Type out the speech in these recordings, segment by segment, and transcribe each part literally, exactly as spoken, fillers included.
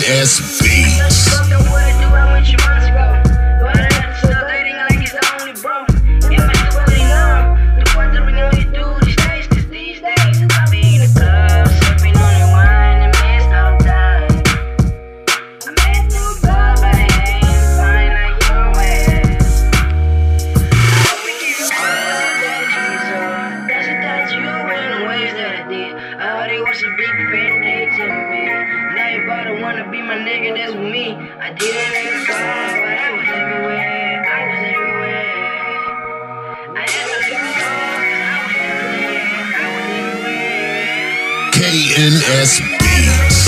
S Beats. Wanna be my nigga, that's with me. I did it in the car, but I was everywhere. I was everywhere. I had to leave the car, I was never there. I was everywhere. K N S Beats.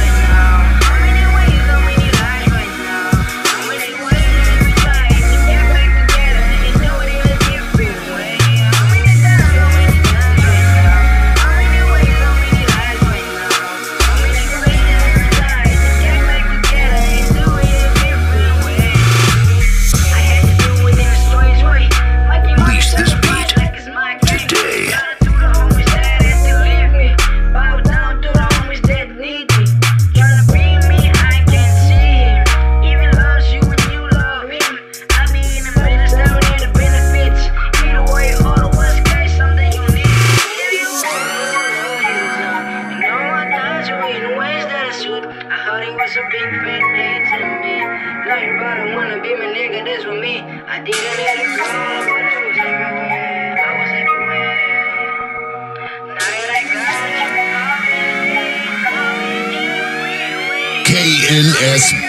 I heard he was a big fat thing to me. Nothing but I wanna be my nigga, this with me. I didn't let it go, but I was everywhere. I was everywhere. Now that I got you, call me, call me, K N S